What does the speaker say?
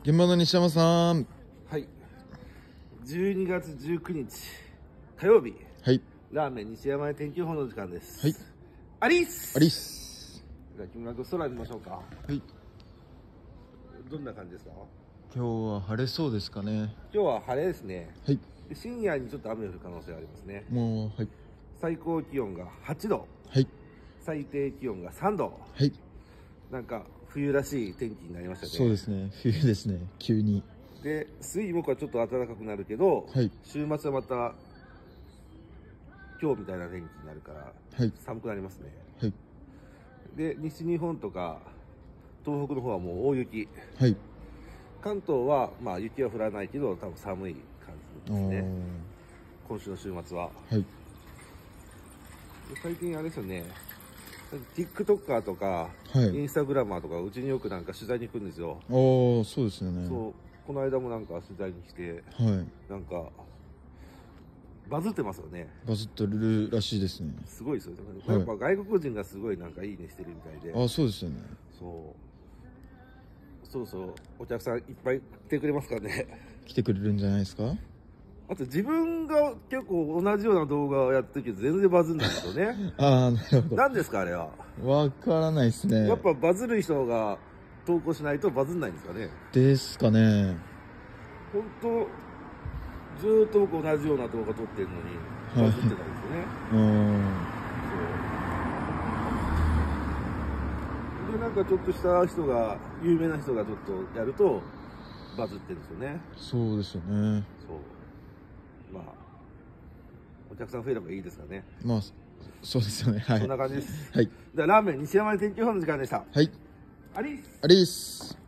現場の西山さん。 はい。12月19日火曜日、 はい。 ラーメン西山屋天気予報の時間です。 はい。 アリス。 アリス。 じゃあ木村君、空見ましょうか。 はい。 どんな感じですか？ 今日は晴れそうですかね。 今日は晴れですね。 はい。 で深夜にちょっと雨降る可能性がありますね。 もう、はい。 最高気温が8度。 はい。 最低気温が3度。 はい。 なんか冬らしい天気になりましたね。 そうですね。冬ですね。急に。 で、水木はちょっと暖かくなるけど、 はい。 週末はまた今日みたいな天気になるから、 はい。 寒くなりますね。 はい。 で、西日本とか東北の方はもう大雪。 はい。 関東はまあ雪は降らないけど多分寒い感じですね。今週の週末は。 はい。 で最近あれですよね。TikToker とか、 はい。 インスタグラマーとかうちによくなんか取材に行くんですよ。 ああ、そうですよね。 そう、この間もなんか取材に来て、 はい。 なんかバズってますよね。 バズってるらしいですね。 すごいですよね。 はいやっぱ外国人がすごいなんかいいねしてるみたいで。 ああ、そうですよね。 そろそろお客さんいっぱい来てくれますからね。 来てくれるんじゃないですか。 あと自分が結構同じような動画をやってるけど全然バズんないんですよね。 ああ、なるほど。 何ですかあれは。 わからないですね。 やっぱバズる人が投稿しないとバズんないんですかね。 ですかね。 本当ずーっと僕同じような動画撮ってるのにバズってないんですよね。でなんかちょっとした人が有名な人がちょっとやるとバズってるんですよね。 そうですよね。 そうまあお客さん増えればいいですかね。 まあ、そうですよね。はい。 そんな感じです。 はい。 じゃあラーメン西山屋天気予報の時間でした。 はい。 アリス。 アリス。